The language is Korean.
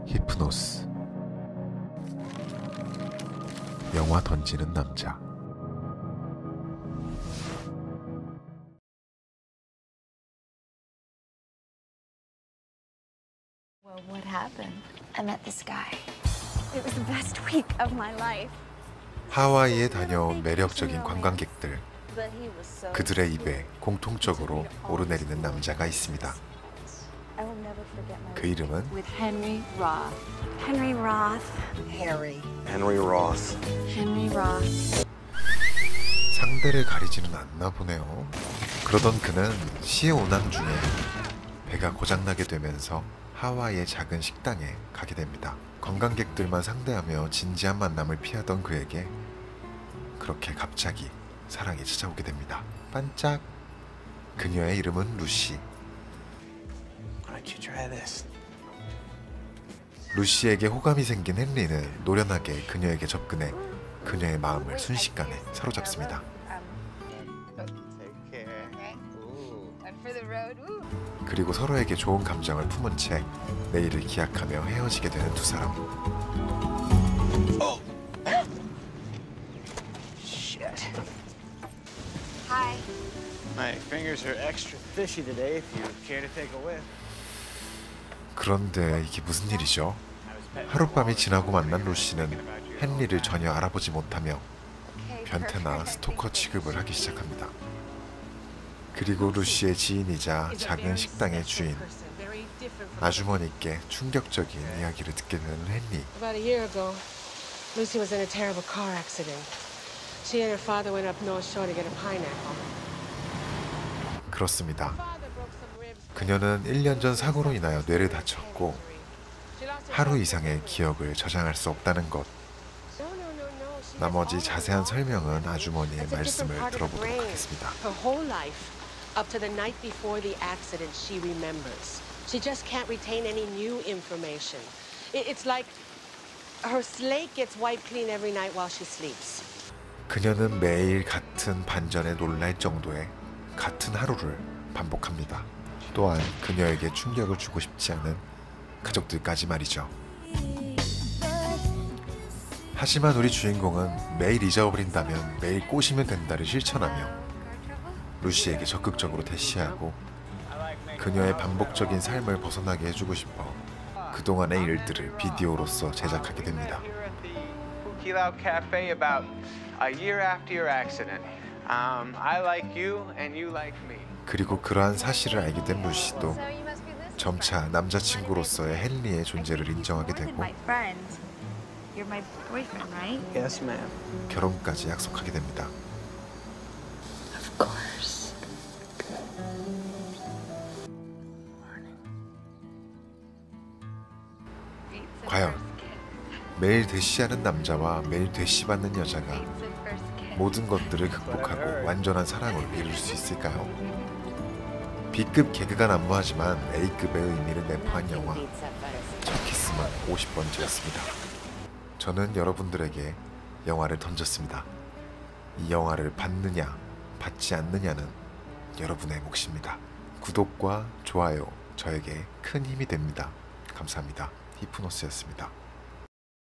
히프노스. 영화 던지는 남자. Well, what happened? I met this guy. It was the best week of my life. 하와이에 다녀온 매력적인 관광객들. But he was so 그들의 입에 공통적으로 오르내리는 남자가 있습니다. I will never forget my 그 이름은 with Henry Roth. Henry Roth. Henry Roth. Henry Roth. 상대를 가리지는 않나 보네요. 그러던 그는 시의 오남 중에 배가 고장나게 되면서 하와이의 작은 식당에 가게 됩니다. 관광객들만 상대하며 진지한 만남을 피하던 그에게 그렇게 갑자기 사랑이 찾아오게 됩니다. 반짝. 그녀의 이름은 루시. Why don't you try this? 루시에게 호감이 생긴 헨리는 노련하게 그녀에게 접근해 그녀의 마음을 순식간에 사로잡습니다. Take care. One for the road. Ooh. 그리고 서로에게 좋은 감정을 품은 채 내일을 기약하며 헤어지게 되는 두 사람. Shit. Hi. My fingers are extra fishy today if you care to take a whiff. 그런데 이게 무슨 일이죠? 하룻밤이 지나고 만난 루시는 헨리를 전혀 알아보지 못하며 변태나 스토커 취급을 하기 시작합니다. 그리고 루시의 지인이자 작은 식당의 주인 아주머니께 충격적인 이야기를 듣게 되는 헨리. About a year ago, Lucy was in a terrible car accident. She and her father went up North Shore to get a pineapple. 그렇습니다. Father broke some ribs. 그녀는 1년 전 사고로 인하여 뇌를 다쳤고 하루 이상의 기억을 저장할 수 없다는 것. 나머지 자세한 설명은 아주머니의 말씀을 들어보도록 하겠습니다. Her whole life, up to the night before the accident, she remembers. She just can't retain any new information. It's like her slate gets wiped clean every night while she sleeps. 그녀는 매일 같은 반전에 놀랄 정도의 같은 하루를 반복합니다. 또한 그녀에게 충격을 주고 싶지 않은 가족들까지 말이죠. 하지만 우리 주인공은 매일 잊어버린다면 매일 꼬시면 된다를 실천하며 루시에게 적극적으로 대시하고 그녀의 반복적인 삶을 벗어나게 해주고 싶어 그동안의 일들을 비디오로서 제작하게 됩니다. Kilao Cafe about a year after your accident. I like you and you like me. 그리고 그러한 사실을 알게 된 루시도 So you must be this 점차 남자친구로서의 헨리의 존재를 인정하게 More than 되고 my friend. You're my boyfriend, right? Yes, ma'am. 결혼까지 약속하게 됩니다. Of course. 과연 매일 대시하는 남자와 매일 대시받는 여자가 모든 것들을 극복하고 완전한 사랑을 이룰 수 있을까요? B급 개그가 난무하지만 A급의 의미를 내포한 영화 첫 키스만 50번째였습니다. 저는 여러분들에게 영화를 던졌습니다. 이 영화를 받느냐 받지 않느냐는 여러분의 몫입니다. 구독과 좋아요 저에게 큰 힘이 됩니다. 감사합니다. 히프노스였습니다.